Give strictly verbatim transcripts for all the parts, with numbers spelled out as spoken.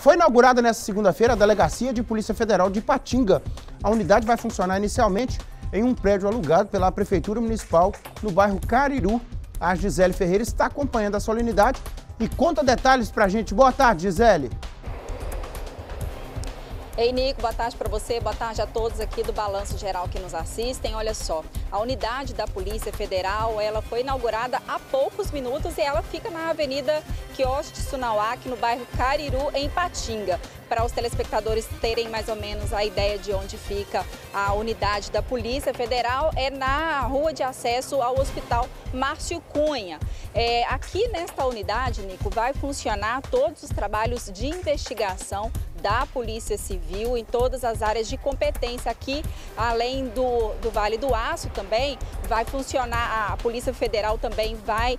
Foi inaugurada nesta segunda-feira a Delegacia de Polícia Federal de Ipatinga. A unidade vai funcionar inicialmente em um prédio alugado pela Prefeitura Municipal no bairro Cariru. A Gisele Ferreira está acompanhando a solenidade e conta detalhes pra gente. Boa tarde, Gisele. Ei, Nico, boa tarde para você, boa tarde a todos aqui do Balanço Geral que nos assistem. Olha só, a unidade da Polícia Federal, ela foi inaugurada há poucos minutos e ela fica na Avenida Quiosque Sunauac, no bairro Cariru, em Ipatinga. Para os telespectadores terem mais ou menos a ideia de onde fica a unidade da Polícia Federal, é na rua de acesso ao Hospital Márcio Cunha. É, aqui nesta unidade, Nico, vai funcionar todos os trabalhos de investigação da Polícia Civil em todas as áreas de competência. Aqui, além do, do Vale do Aço também, vai funcionar, a Polícia Federal também vai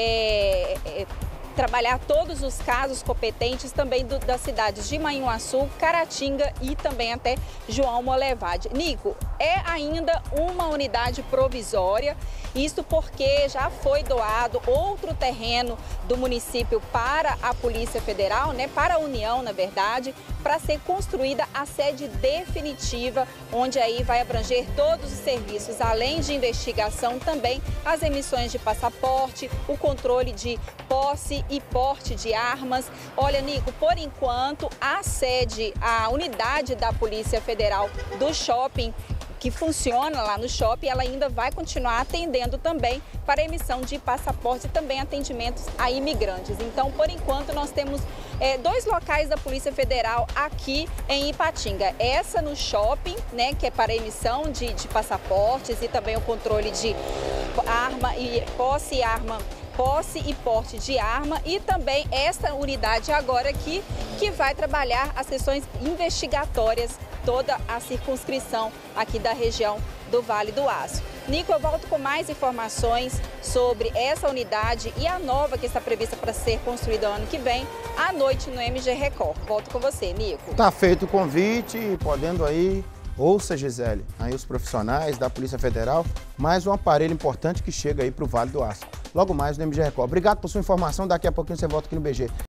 é, é, trabalhar todos os casos competentes também do, das cidades de Manhuaçu, Caratinga e também até João Molevade. Nico, é ainda uma unidade provisória, isso porque já foi doado outro terreno do município para a Polícia Federal, né, para a União, na verdade, para ser construída a sede definitiva, onde aí vai abranger todos os serviços, além de investigação, também as emissões de passaporte, o controle de posse e porte de armas. Olha, Nico, por enquanto, a sede, a unidade da Polícia Federal do shopping, que funciona lá no shopping, ela ainda vai continuar atendendo também para emissão de passaporte e também atendimentos a imigrantes. Então, por enquanto, nós temos é, dois locais da Polícia Federal aqui em Ipatinga. Essa no shopping, né, que é para emissão de, de passaportes e também o controle de arma e posse e arma. posse e porte de arma, e também esta unidade agora aqui que vai trabalhar as sessões investigatórias, toda a circunscrição aqui da região do Vale do Aço. Nico, eu volto com mais informações sobre essa unidade e a nova que está prevista para ser construída ano que vem, à noite no M G Record. Volto com você, Nico. Tá feito o convite, podendo aí, ouça, Gisele, aí os profissionais da Polícia Federal, mais um aparelho importante que chega aí para o Vale do Aço. Logo mais no M G Record. Obrigado por sua informação, daqui a pouquinho você volta aqui no B G.